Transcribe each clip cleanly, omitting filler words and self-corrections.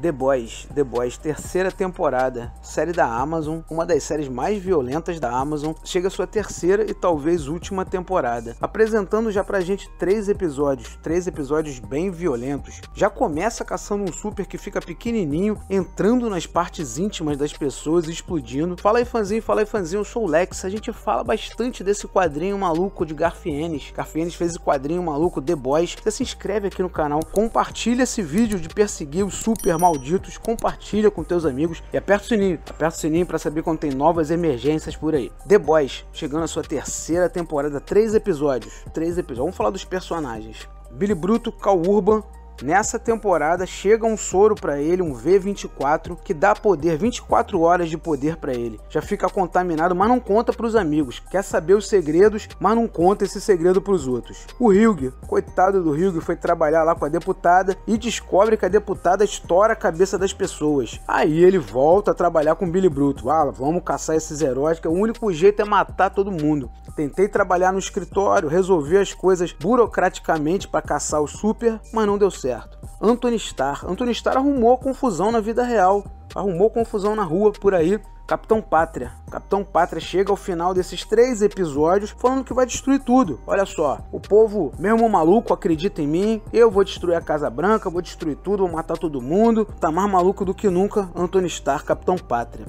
The Boys, terceira temporada, série da Amazon, uma das séries mais violentas da Amazon, chega a sua terceira e talvez última temporada, apresentando já pra gente três episódios bem violentos. Já começa caçando um super que fica pequenininho, entrando nas partes íntimas das pessoas e explodindo. Fala aí fãzinho, eu sou o Lex, a gente fala bastante desse quadrinho maluco de Garth Ennis. Garth Ennis fez esse quadrinho maluco, The Boys. Você se inscreve aqui no canal, compartilha esse vídeo de perseguir os super malditos, compartilha com teus amigos e aperta o sininho para saber quando tem novas emergências por aí. The Boys, chegando à sua terceira temporada, 3 episódios. Vamos falar dos personagens. Billy Bruto, Karl Urban. Nessa temporada chega um soro para ele, um V24, que dá poder, 24 horas de poder para ele. Já fica contaminado, mas não conta para os amigos. Quer saber os segredos, mas não conta esse segredo para os outros. O Hugh, coitado do Hugh, foi trabalhar lá com a deputada e descobre que a deputada estoura a cabeça das pessoas. Aí ele volta a trabalhar com Billy Bruto. Vamos caçar esses heróis, que o único jeito é matar todo mundo. Tentei trabalhar no escritório, resolver as coisas burocraticamente para caçar o super, mas não deu certo. Anthony Starr arrumou confusão na vida real, arrumou confusão na rua por aí. Capitão Pátria chega ao final desses 3 episódios falando que vai destruir tudo. Olha só, o povo, mesmo maluco, acredita em mim, eu vou destruir a Casa Branca, vou destruir tudo, vou matar todo mundo. Tá mais maluco do que nunca, Anthony Starr, Capitão Pátria.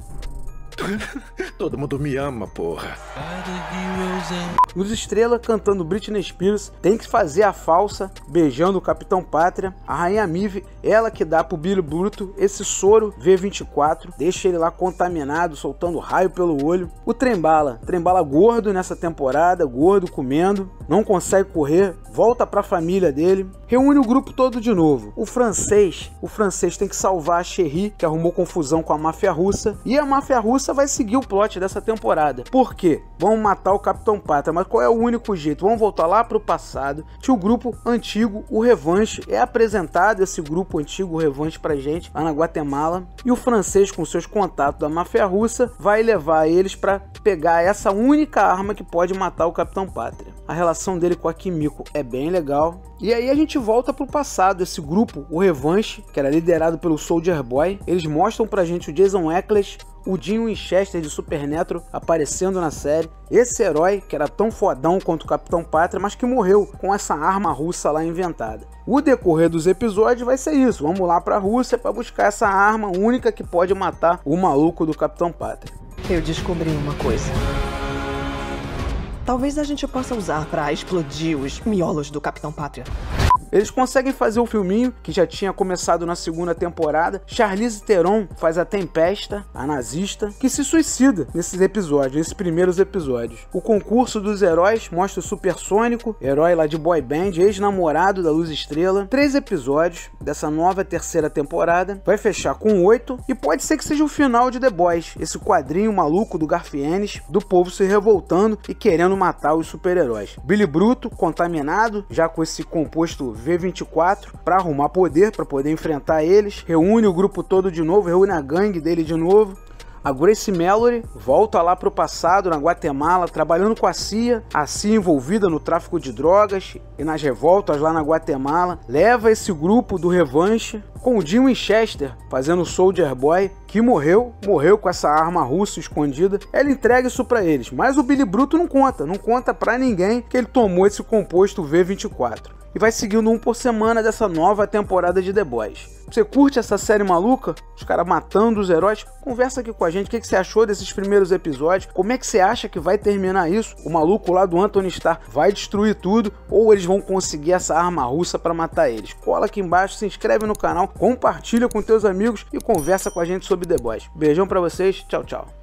Todo mundo me ama, porra. Luz Estrela cantando Britney Spears, tem que fazer a falsa, beijando o Capitão Pátria. A Rainha Mive, ela que dá pro Billy Bruto esse soro V24, deixa ele lá contaminado, soltando raio pelo olho. O Trembala gordo nessa temporada, gordo comendo, não consegue correr, volta pra família dele, reúne o grupo todo de novo. O francês tem que salvar a Cherie, que arrumou confusão com a máfia russa, e a máfia russa vai seguir o plot dessa temporada. Por quê? Vamos matar o Capitão Pátria, mas qual é o único jeito? Vamos voltar lá pro passado. Tinha o grupo antigo, o Revanche, é apresentado esse grupo antigo, o Revanche, pra gente, lá na Guatemala, e o francês, com seus contatos da máfia russa, vai levar eles pra pegar essa única arma que pode matar o Capitão Pátria. A relação dele com a Kimiko é bem legal. E aí a gente volta pro passado, esse grupo, o Revanche, que era liderado pelo Soldier Boy, eles mostram pra gente o Jason Eccles, o Dean Winchester de Supernatural aparecendo na série, esse herói que era tão fodão quanto o Capitão Pátria, mas que morreu com essa arma russa lá inventada. O decorrer dos episódios vai ser isso, vamos lá pra Rússia para buscar essa arma única que pode matar o maluco do Capitão Pátria. Eu descobri uma coisa. Talvez a gente possa usar para explodir os miolos do Capitão Pátria. Eles conseguem fazer o filminho, que já tinha começado na segunda temporada. Charlize Theron faz a Tempesta, a nazista, que se suicida nesses primeiros episódios. O concurso dos heróis mostra o Supersônico, herói lá de boy band, ex-namorado da Luz Estrela. 3 episódios dessa nova terceira temporada. Vai fechar com 8 e pode ser que seja o final de The Boys, esse quadrinho maluco do Garth Ennis, do povo se revoltando e querendo matar os super-heróis. Billy Bruto, contaminado, já com esse composto V24, para arrumar poder, para poder enfrentar eles, reúne o grupo todo de novo, reúne a gangue dele de novo. A Grace Mallory volta lá pro passado, na Guatemala, trabalhando com a CIA envolvida no tráfico de drogas e nas revoltas lá na Guatemala, leva esse grupo do Revanche, com o Dean Winchester fazendo o Soldier Boy, que morreu com essa arma russa escondida. Ela entrega isso pra eles, mas o Billy Bruto não conta pra ninguém que ele tomou esse composto V24. E vai seguindo um por semana dessa nova temporada de The Boys. Você curte essa série maluca? Os caras matando os heróis? Conversa aqui com a gente, o que você achou desses primeiros episódios? Como é que você acha que vai terminar isso? O maluco lá do Anthony Starr vai destruir tudo ou eles vão conseguir essa arma russa para matar eles? Cola aqui embaixo, se inscreve no canal, compartilha com teus amigos e conversa com a gente sobre The Boys. Beijão pra vocês, tchau, tchau.